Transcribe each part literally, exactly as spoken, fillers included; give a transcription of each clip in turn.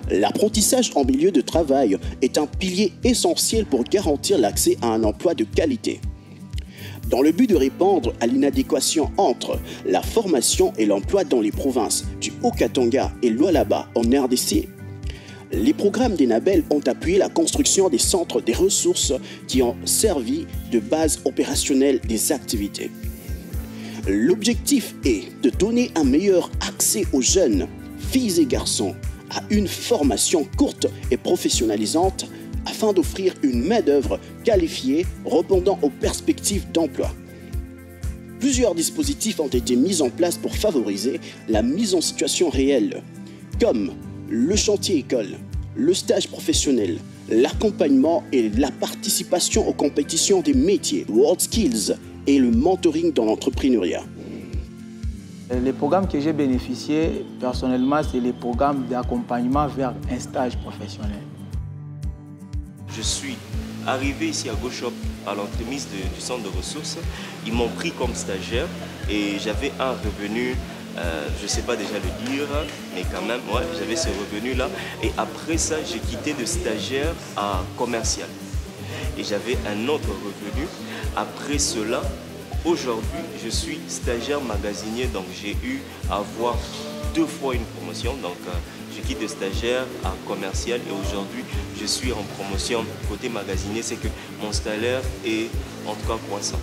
L'apprentissage en milieu de travail est un pilier essentiel pour garantir l'accès à un emploi de qualité. Dans le but de répondre à l'inadéquation entre la formation et l'emploi dans les provinces du Haut-Katanga et Lualaba en R D C, les programmes d'Enabel ont appuyé la construction des centres des ressources qui ont servi de base opérationnelle des activités. L'objectif est de donner un meilleur accès aux jeunes, filles et garçons, à une formation courte et professionnalisante afin d'offrir une main-d'œuvre qualifiée répondant aux perspectives d'emploi. Plusieurs dispositifs ont été mis en place pour favoriser la mise en situation réelle, comme le chantier école, le stage professionnel, l'accompagnement et la participation aux compétitions des métiers, World Skills et le mentoring dans l'entrepreneuriat. Les programmes que j'ai bénéficiés personnellement, c'est les programmes d'accompagnement vers un stage professionnel. Je suis arrivé ici à GoShop à l'entremise du centre de ressources. Ils m'ont pris comme stagiaire et j'avais un revenu, euh, je ne sais pas déjà le dire, mais quand même, ouais, j'avais ce revenu-là. Et après ça, j'ai quitté de stagiaire à commercial. Et j'avais un autre revenu. Après cela, aujourd'hui, je suis stagiaire magasinier, donc j'ai eu à avoir deux fois une promotion. Donc, euh, je quitte de stagiaire à commercial et aujourd'hui, je suis en promotion côté magasinier. C'est que mon salaire est en tout cas croissant.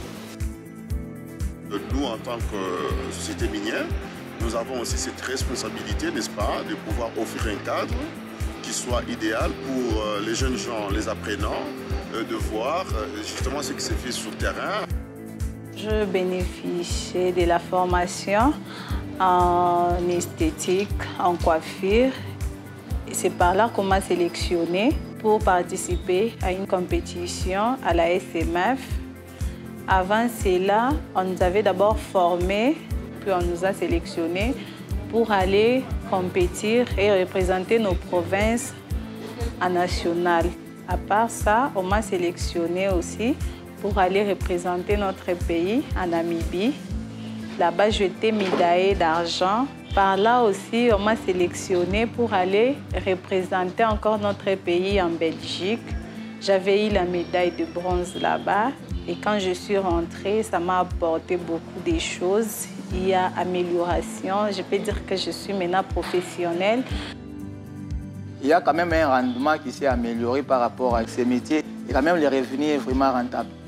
Nous, en tant que société minière, nous avons aussi cette responsabilité, n'est-ce pas, de pouvoir offrir un cadre qui soit idéal pour les jeunes gens, les apprenants, de voir justement ce qui se fait sur le terrain. Je bénéficie de la formation en esthétique, en coiffure. C'est par là qu'on m'a sélectionné pour participer à une compétition à la S M F. Avant cela, on nous avait d'abord formés, puis on nous a sélectionnés pour aller compétir et représenter nos provinces en national. À part ça, on m'a sélectionné aussi pour aller représenter notre pays en Namibie. Là-bas, j'étais médaillée d'argent. Par là aussi, on m'a sélectionné pour aller représenter encore notre pays en Belgique. J'avais eu la médaille de bronze là-bas. Et quand je suis rentrée, ça m'a apporté beaucoup de choses. Il y a amélioration. Je peux dire que je suis maintenant professionnelle. Il y a quand même un rendement qui s'est amélioré par rapport à ces métiers. Et quand même, les revenus sont vraiment rentables.